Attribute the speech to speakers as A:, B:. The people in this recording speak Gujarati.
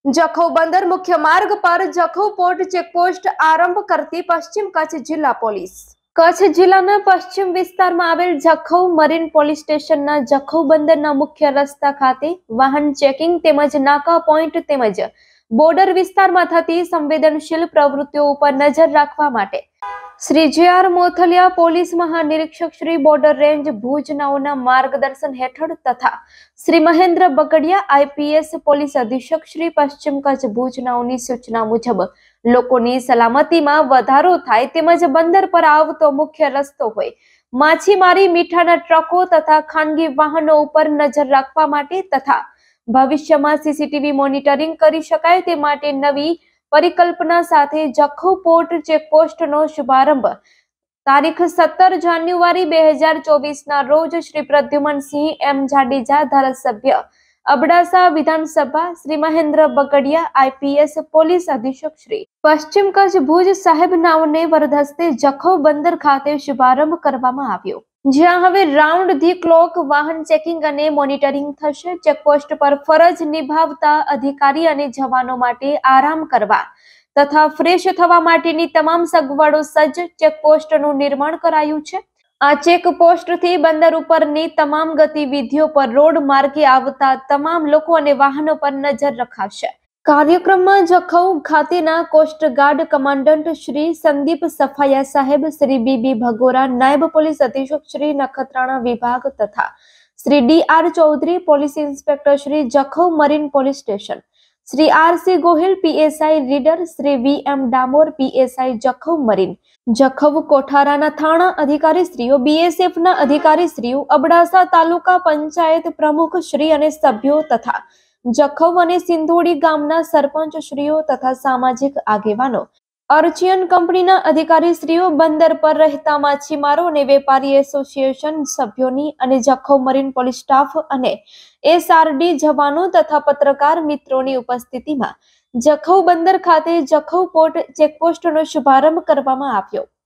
A: જખૌ બંદર મુખ્ય માર્ગ પર જખૌ પોર્ટ ચેકપોસ્ટ આરંભ કરતી પશ્ચિમ કચ્છ જિલ્લા પોલીસ. કચ્છ જિલ્લાના પશ્ચિમ વિસ્તારમાં આવેલ જખૌ મરીન પોલીસ સ્ટેશનના જખૌ બંદરના મુખ્ય રસ્તા ખાતે વાહન ચેકિંગ તેમજ નાકા પોઈન્ટ તેમજ બોર્ડર વિસ્તારમાં થતી સંવેદનશીલ પ્રવૃત્તિઓ ઉપર નજર રાખવા માટે શ્રી જે.આર. મોથલિયા પોલીસ મહાનિરીક્ષક શ્રી બોર્ડર રેન્જ ભુજ નાઓના માર્ગદર્શન હેઠળ તથા શ્રી મહેન્દ્ર બગડિયા આઈપીએસ પોલીસ અધિક્ષક શ્રી પશ્ચિમ કચ્છ ભુજ નાઓની સૂચના મુજબ લોકોની સલામતીમાં વધારો થાય તેમજ બંદર પર આવતો મુખ્ય રસ્તો હોય માછીમારી મીઠાના ટ્રકો તથા ખાનગી વાહનો ઉપર નજર રાખવા માટે તથા ભવિષ્યમાં સીસીટીવી મોનિટરિંગ કરી શકાય તે માટે નવી પરિકલ્પના સાથે જખૌ પોર્ટ ચેકપોસ્ટનો શુભારંભ તારીખ 17 જાન્યુઆરી 2024 ના રોજ શ્રી પ્રદ્યુમનસિંહ એમ જાડેજા ધારાસભ્ય અબડાસા વિધાનસભા શ્રી મહેન્દ્ર બગડિયા આઈપીએસ પોલીસ અધિક્ષક શ્રી પશ્ચિમ કચ્છ ભુજ સાહેબ નાઓને વરદહસ્તે જખૌ બંદર ખાતે શુભારંભ કરવામાં આવ્યો, જ્યાં હવે રાઉન્ડ ધી ક્લોક વાહન ચેકિંગ અને મોનિટરિંગ થશે. ચેકપોસ્ટ પર ફરજ નિભાવતા અધિકારી અને જવાનો માટે આરામ કરવા તથા ફ્રેશ થવા માટેની તમામ સગવડો સજ્જ ચેકપોસ્ટનું નિર્માણ કરાયું છે. આ ચેકપોસ્ટથી બંદર ઉપરની તમામ ગતિવિધિઓ પર રોડ માર્ગે આવતા તમામ લોકો અને વાહનો પર નજર રખાશે. કાર્યક્રમમાં જખૌ ખાતેના કોસ્ટગાર્ડ કમાન્ડન્ટ શ્રી સંદીપ સફાયા સાહેબ, શ્રી બીબી ભગોરા નાયબ પોલીસ અધિક્ષક શ્રી નખત્રાણા વિભાગ તથા Shri D R. Chaudhary police inspector Shri Jakhau marine police station, Shri R C. Gohil PSI reader, Shri V M. Damor PSI Jakhau marine, Jakhau કોઠારાના થાણા અધિકારીશ્રીઓ, બીએસએફના અધિકારીશ્રીઓ, અબડાસા તાલુકા પંચાયત પ્રમુખ શ્રી અને સભ્યો તથા જખૌ અને સિંધોડી ગામના સરપંચ શ્રીઓ તથા સામાજિક આગેવાનો, અર્ચિયન કંપનીના અધિકારીશ્રીઓ, બંદર પર રહેતા માછીમારો અને વેપારી એસોસિએશન સભ્યોની અને જખૌ મરીન પોલીસ સ્ટાફ અને એસઆરડી જવાનો તથા પત્રકાર મિત્રોની ઉપસ્થિતિમાં જખૌ બંદર ખાતે જખૌ પોર્ટ ચેકપોસ્ટનો શુભારંભ કરવામાં આવ્યો.